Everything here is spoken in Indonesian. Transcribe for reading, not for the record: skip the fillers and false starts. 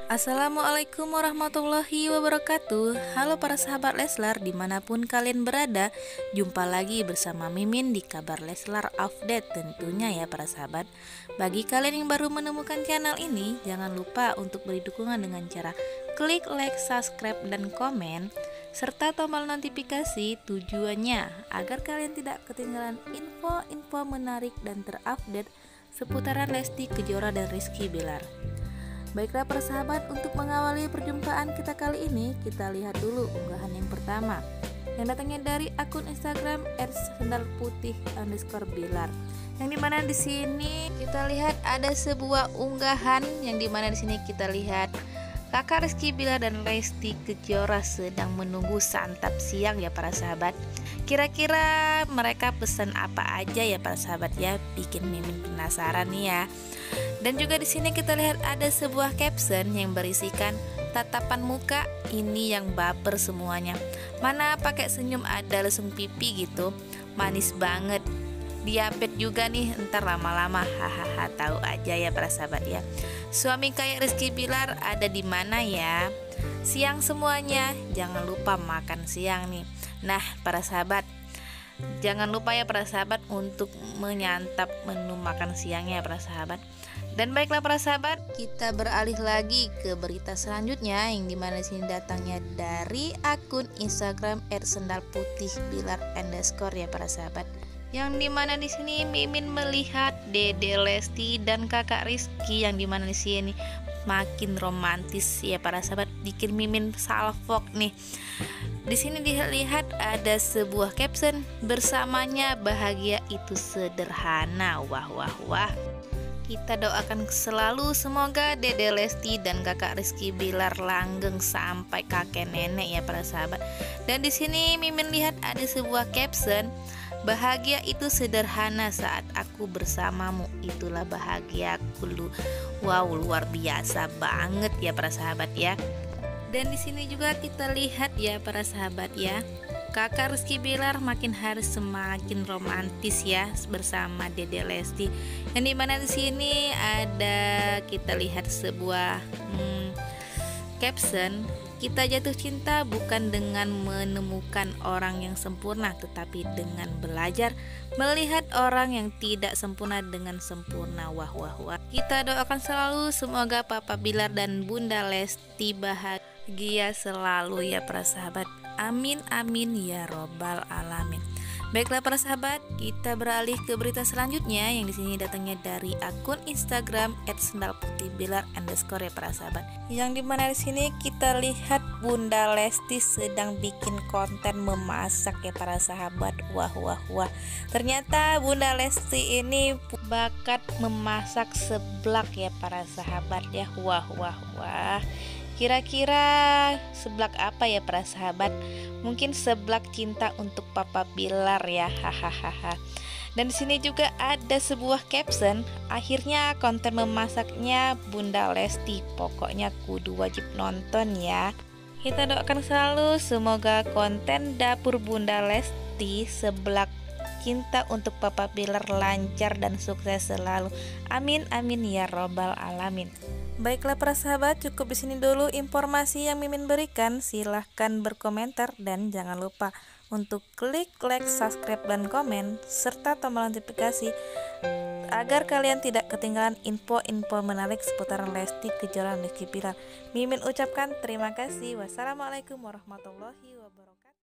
Assalamualaikum warahmatullahi wabarakatuh. Halo para sahabat Leslar dimanapun kalian berada. Jumpa lagi bersama Mimin di kabar Leslar Update tentunya ya para sahabat. Bagi kalian yang baru menemukan channel ini, jangan lupa untuk beri dukungan dengan cara klik like, subscribe, dan komen serta tombol notifikasi. Tujuannya agar kalian tidak ketinggalan info-info menarik dan terupdate seputaran Lesti Kejora dan Rizky Bilar. Baiklah persahabat, untuk mengawali perjumpaan kita kali ini, kita lihat dulu unggahan yang pertama yang datangnya dari akun Instagram @sandalputih_bilar. Yang dimana di sini kita lihat ada sebuah unggahan yang dimana di sini kita lihat kakak Rizky Bilar dan Lesti Kejora sedang menunggu santap siang ya para sahabat. Kira-kira mereka pesan apa aja ya para sahabat ya, bikin Mimin penasaran nih ya. Dan juga di sini kita lihat ada sebuah caption yang berisikan tatapan muka ini yang baper semuanya. Mana pakai senyum ada lesung pipi gitu, manis banget. Diapet juga nih, ntar lama-lama hahaha, tahu aja ya para sahabat ya. Suami kayak Rizky Bilar ada di mana ya? Siang semuanya, jangan lupa makan siang nih. Nah para sahabat, jangan lupa ya para sahabat untuk menyantap menu makan siangnya para sahabat. Dan baiklah para sahabat, kita beralih lagi ke berita selanjutnya yang dimana sini datangnya dari akun Instagram @sandalputih_bilar_ ya para sahabat. Yang dimana di sini Mimin melihat Dede Lesti dan kakak Rizky yang dimana di sini makin romantis ya para sahabat, bikin Mimin salfok nih. Di sini dilihat ada sebuah caption, bersamanya bahagia itu sederhana. Wah wah wah. Kita doakan selalu semoga Dede Lesti dan kakak Rizky Bilar langgeng sampai kakek nenek ya para sahabat. Dan di sini Mimin lihat ada sebuah caption, bahagia itu sederhana saat aku bersamamu, itulah bahagiaku lu. Wow, luar biasa banget ya para sahabat ya. Dan di sini juga kita lihat ya para sahabat ya, kakak Rizky Bilar makin hari semakin romantis ya bersama Dede Lesti. Yang dimana di sini ada kita lihat sebuah caption, kita jatuh cinta bukan dengan menemukan orang yang sempurna, tetapi dengan belajar melihat orang yang tidak sempurna dengan sempurna. Wah wah wah. Kita doakan selalu semoga Papa Bilar dan Bunda Lesti bahagia selalu ya para sahabat. Amin amin ya robbal alamin. Baiklah para sahabat, kita beralih ke berita selanjutnya yang di sini datangnya dari akun Instagram @sandalputih_bilar_ ya para sahabat. Yang dimana di sini kita lihat Bunda Lesti sedang bikin konten memasak ya para sahabat. Wah wah wah. Ternyata Bunda Lesti ini bakat memasak seblak ya para sahabat ya. Wah wah wah. Kira-kira seblak apa ya para sahabat? Mungkin seblak cinta untuk Papa Bilar ya, hahaha. Dan di sini juga ada sebuah caption, akhirnya konten memasaknya Bunda Lesti, pokoknya kudu wajib nonton ya. Kita doakan selalu semoga konten dapur Bunda Lesti seblak cinta untuk Papa Bilar lancar dan sukses selalu. Amin amin ya robbal alamin. Baiklah para sahabat, cukup di sini dulu informasi yang Mimin berikan. Silahkan berkomentar dan jangan lupa untuk klik like, subscribe, dan komen serta tombol notifikasi agar kalian tidak ketinggalan info-info menarik seputar Lesti Kejora dan Rizky Bilar. Mimin ucapkan terima kasih. Wassalamualaikum warahmatullahi wabarakatuh.